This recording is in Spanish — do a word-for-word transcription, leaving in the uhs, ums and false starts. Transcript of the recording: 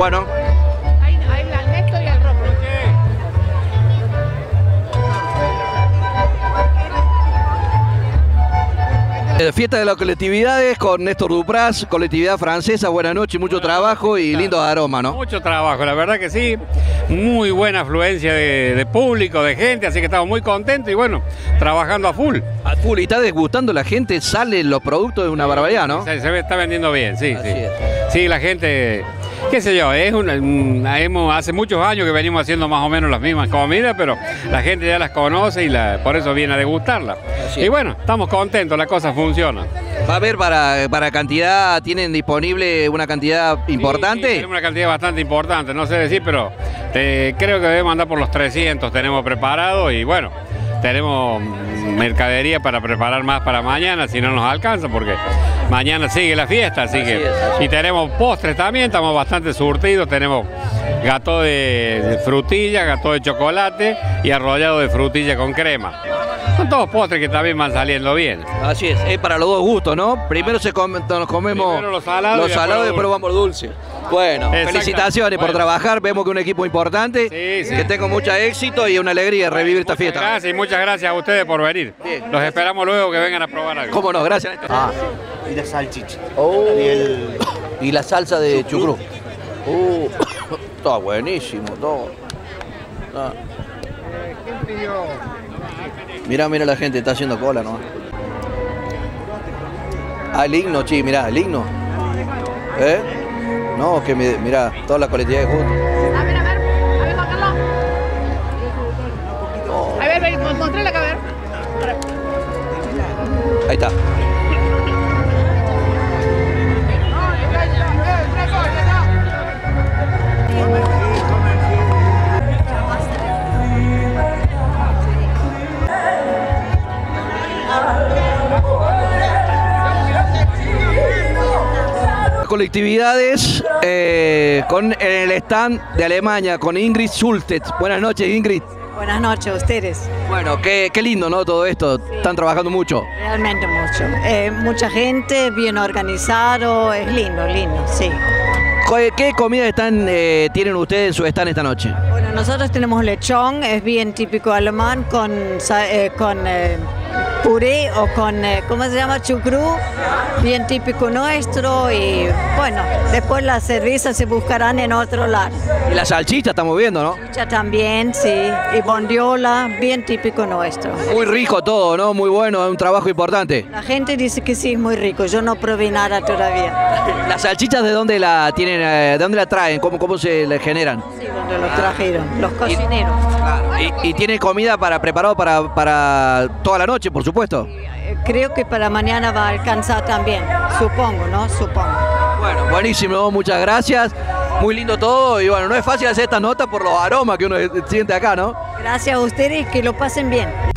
Bueno. Ahí, ahí al Néstor y al Ropo. Eh, Fiesta de las colectividades con Néstor Dupraz, colectividad francesa, buenas noches, mucho trabajo y lindos aromas, ¿no? Mucho trabajo, la verdad que sí, muy buena afluencia de, de público, de gente, así que estamos muy contentos y bueno, trabajando a full. A full, y está desgustando la gente, salen los productos de una barbaridad, ¿no? Se, se ve- está vendiendo bien, sí, Así sí. es. Sí, la gente, qué sé yo, es una, una- hemos, hace muchos años que venimos haciendo más o menos las mismas comidas, pero la gente ya las conoce y la, por eso viene a degustarla. Así Y es. bueno, estamos contentos, la cosa funciona. ¿Va a haber para, para cantidad, tienen disponible una cantidad importante? Sí, tenemos una cantidad bastante importante, no sé decir, pero te- creo que debemos andar por los trescientos, tenemos preparado y bueno, tenemos mercadería para preparar más para mañana, si no nos alcanza, porque mañana sigue la fiesta, así, Así que... es, así Y tenemos postres también, estamos bastante surtidos, tenemos gato de, de frutilla, gato de chocolate y arrollado de frutilla con crema. Son todos postres que también van saliendo bien. Así es, es para los dos gustos, ¿no? Primero se come- nos comemos Primero los salados los y salados y después después vamos por dulce. Bueno, Exacto. felicitaciones por Bueno. trabajar, vemos que un equipo importante, Sí, sí. que tenga mucho éxito y una alegría revivir esta Muchas fiesta. gracias y muchas gracias a ustedes por venir. Bien. Los esperamos luego que vengan a probar algo. ¿Cómo no? Gracias, Néstor. Ah, y la salchicha. Oh. Y el... Y la salsa de chucrú. Uh, está buenísimo, todo. Ah. Mirá, mira la gente, está haciendo cola, ¿no? Ah, el himno, chi, mirá, el himno. ¿Eh? No, que mi- mirá, todas las colectividades juntas. A ver, a ver, a ver, Juan Carlos. A ver, ven, mostrarle acá, a ver. Ahí está. Colectividades eh, con en el stand de Alemania con Ingrid Schultz. Buenas noches, Ingrid. Buenas noches a ustedes, Bueno, qué, qué lindo, ¿no? Todo esto. Están trabajando mucho. realmente mucho. Eh, mucha gente, bien organizado, es lindo, lindo, sí. ¿Qué, qué comida están, eh, tienen ustedes en su stand esta noche? Bueno, nosotros tenemos lechón, es bien típico alemán, con, sa- eh, con eh, puré o con, eh, ¿cómo se llama? Chucrú, bien típico nuestro y bueno, después las cervezas se buscarán en otro lado. Y la salchicha estamos viendo, ¿no? Ya también, sí, y bondiola, bien típico nuestro. Muy rico todo, ¿no? Muy bueno, es un trabajo importante. La gente dice que sí, es muy rico, yo no probé nada todavía. ¿Las salchichas de dónde la tienen, eh, de dónde la traen? ¿Cómo, cómo se le generan? Sí, donde los trajeron, los cocineros. Y, y tiene comida para preparado para, para toda la noche, por supuesto. Eh, Creo que para mañana va a alcanzar también, supongo, ¿no? Supongo. Bueno, buenísimo, muchas gracias. Muy lindo todo y bueno, no es fácil hacer esta nota por los aromas que uno siente acá, ¿no? Gracias a ustedes y que lo pasen bien.